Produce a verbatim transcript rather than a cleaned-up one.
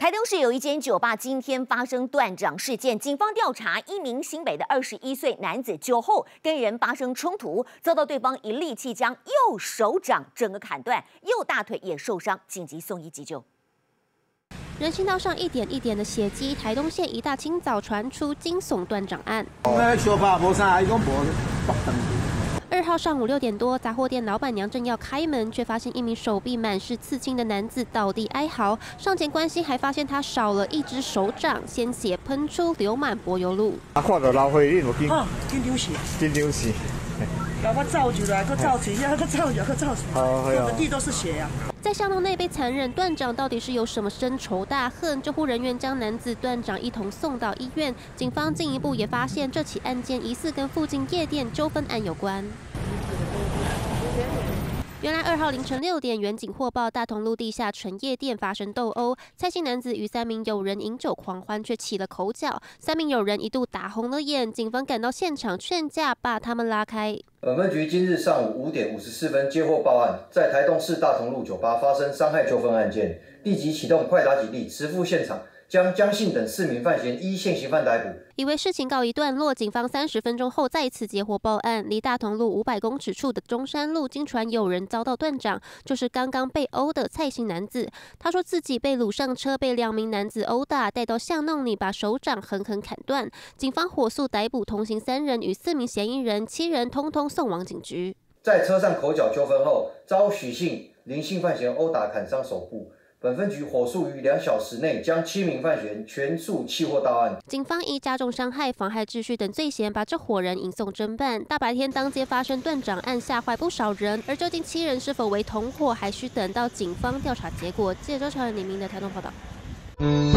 台东市有一间酒吧今天发生断掌事件，警方调查一名新北的二十一岁男子酒后跟人发生冲突，遭到对方一利器将右手掌整个砍断，右大腿也受伤，紧急送医急救。 人行道上一点一点的血迹，台东县一大清早传出惊悚断掌案。二号上午六点多，杂货店老板娘正要开门，却发现一名手臂满是刺青的男子倒地哀嚎。上前关心，还发现他少了一只手掌，鲜血喷出，流满柏油路。 啊，看到流血，你就紧， 哦，紧张死， 紧张死。 把我照出来，搁照一下，搁照一下，搁照出来，整个地都是血啊！ 在巷弄内被残忍断掌，到底是有什么深仇大恨？救护人员将男子断掌一同送到医院。警方进一步也发现，这起案件疑似跟附近夜店纠纷案有关。原来二号凌晨六点，远警获报大同路地下纯夜店发生斗殴，蔡姓男子与三名友人饮酒狂欢，却起了口角，三名友人一度打红了眼，警方赶到现场劝架，把他们拉开。 本分局今日上午五点五十四分接获报案，在台东市大同路酒吧发生伤害纠纷案件，立即启动快打警力，持赴现场，将江姓等四名犯嫌依现行犯逮捕。 以为事情告一段落，警方三十分钟后再次接获报案，离大同路五百公尺处的中山路，经传有人遭到断掌，就是刚刚被殴的蔡姓男子。他说自己被掳上车，被两名男子殴打，带到巷弄里，把手掌狠狠砍断。警方火速逮捕同行三人与四名嫌疑人，七人通通送往警局。 在车上口角纠纷后，遭许姓、林姓犯嫌殴打砍伤手部。本分局火速于两小时内将七名犯嫌全数缉获到案。 警方以加重伤害、妨害秩序等罪嫌，把这伙人移送侦办。大白天当街发生断掌案，吓坏不少人。而究竟七人是否为同伙，还需等到警方调查结果。记者周朝元、李明的台东报道。